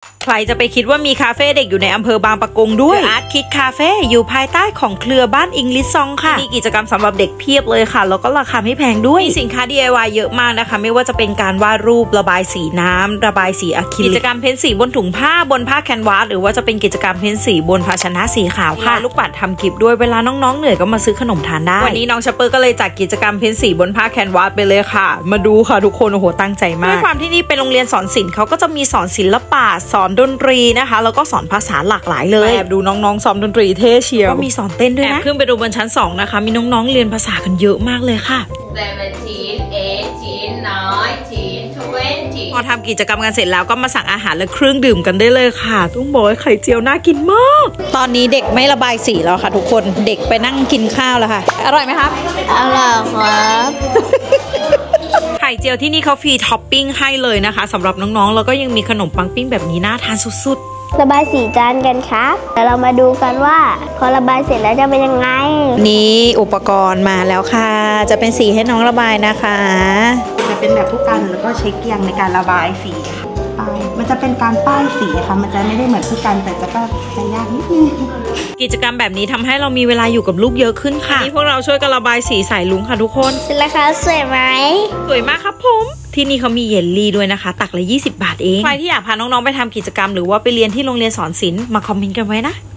ใครจะไปคิดว่ามีคาเฟ่เด็กอยู่ในอำเภอบางปะกงด้วยอาร์ตคิดคาเฟ่อยู่ภายใต้ของเครือบ้านอิงลิซซองค่ะมีกิจกรรมสำหรับเด็กเพียบเลยค่ะแล้วก็ราคาไม่แพงด้วยมีสินค้า DIY เยอะมากนะคะไม่ว่าจะเป็นการวาดรูประบายสีน้ำระบายสีอะคริลิกกิจกรรมเพ้นสีบนถุงผ้าบนผ้าแคนวาสหรือว่าจะเป็นกิจกรรมเพ้นสีบนภาชนะสีขาวค่ะลูกปัดทำกิฟต์ด้วยเวลาน้องๆเหนื่อยก็มาซื้อขนมทานได้วันนี้น้องชัปเปอร์ก็เลยจัดกิจกรรมเพ้นสีบนผ้าแคนวาสไปเลยค่ะมาดูค่ะทุกคนโอ้โหตั้งใจมากด้วยความที่นี่เป็นโรงเรียนสอนศิลป์เขาก็จะมีสอนศิลปะสอนดนตรีนะคะแล้วก็สอนภาษาหลากหลายเลยแอบดูน้องๆซ้อมดนตรีเท่เชียวก็มีสอนเต้นด้วยนะขึ้นไปดูบนชั้น2นะคะมีน้องๆเรียนภาษากันเยอะมากเลยค่ะพอทำกิจกรรมกันเสร็จแล้วก็มาสั่งอาหารและเครื่องดื่มกันได้เลยค่ะต้องบอกว่าไข่เจียวน่ากินมากตอนนี้เด็กไม่ระบายสีแล้วค่ะทุกคนเด็กไปนั่งกินข้าวแล้วค่ะอร่อยไหมครับอร่อยครับไข่เจียวที่นี่เขาฟรีท็อปปิ้งให้เลยนะคะสำหรับน้องๆแล้วก็ยังมีขนมปังปิ้งแบบนี้น่าทานสุดๆระบายสีจานกันครับเดี๋ยวเรามาดูกันว่าพอระบายเสร็จแล้วจะเป็นยังไงนี่อุปกรณ์มาแล้วค่ะจะเป็นสีให้น้องระบายนะคะจะเป็นแบบผู้กันแล้วก็ใช้เกลียงในการระบายสีมันจะเป็นการป้ายสีค่ะมันจะไม่ได้เหมือนผู้กันแต่ก็ใช้ยากนิดนึงกิจกรรมแบบนี้ทำให้เรามีเวลาอยู่กับลูกเยอะขึ้นค่ะนี่พวกเราช่วยกันระบายสีใส่ลุงค่ะทุกคนเสร็จแล้วค่ะสวยไหมสวยมากครับผมที่นี่เขามีเยลลี่ด้วยนะคะตักละ20 บาทเองใครที่อยากพาน้องๆไปทำกิจกรรมหรือว่าไปเรียนที่โรงเรียนสอนศิลป์มาคอมเมนต์กันไว้นะ